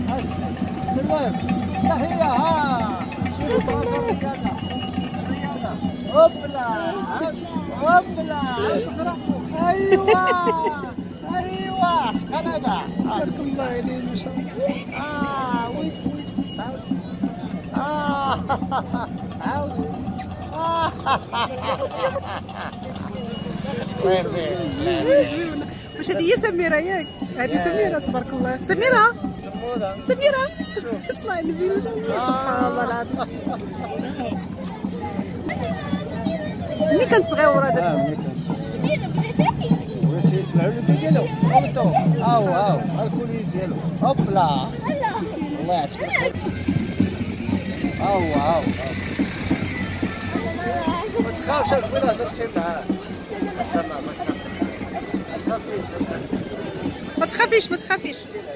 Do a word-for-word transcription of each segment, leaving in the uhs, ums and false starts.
سلام تحية. ها شوف راسه الرياضة الرياضة. هوبلا هوبلا. ايوا ايوا شقلبة. تبارك الله عليه ما شاء الله. اه ويت ويت اه عاود اه واش هذه هي سميرة ياك؟ هذه سميرة تبارك الله. سميرة سميرة اسمع النبي ما شاء الله. سبحان الله العظيم. ملي كانت صغيرة هذاك. اه ملي كانت صغيرة بغيتي العلبة ديالو. هبطو هاو هاو ها الكولي ديالو. هوبلا الله يعطيك الخير. هاو هاو ما تخافش قبيله هضرتي معاه. ما تخافيش ما تخافيش.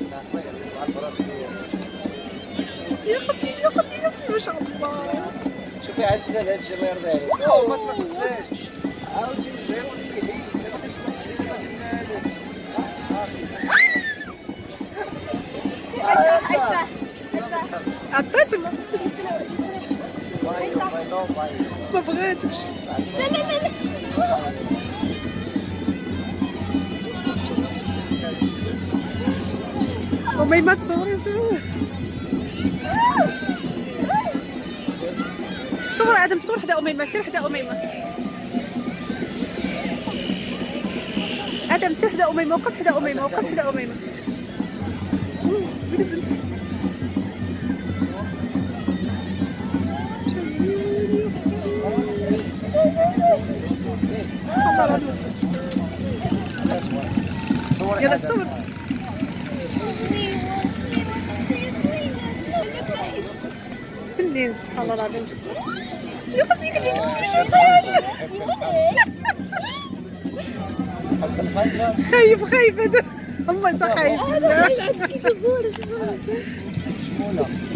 يا اختي يا اختي يا اختي ما شاء الله. شوفي عزة هذا الشيء الله يرضي عليك. او ما تنقصيش عاودي جاي ولي ما تبقاش تنقصي عطيت ولا ما بغيتش. لا لا لا لا. أميمة تصوري صور صور عدم تصور حدا أميمة. سير حدا أميمة. عدم سير حدا أميمة. وقف حدا أميمة. وقف حدا أميمة. ويلي بنتي سبحان الله العظيم. يلا صور. فنين سبحان الله العظيم. يا اختي قلت لك خايف خايف هذا. والله انت خايف. كيف يقول شمولة. شمولة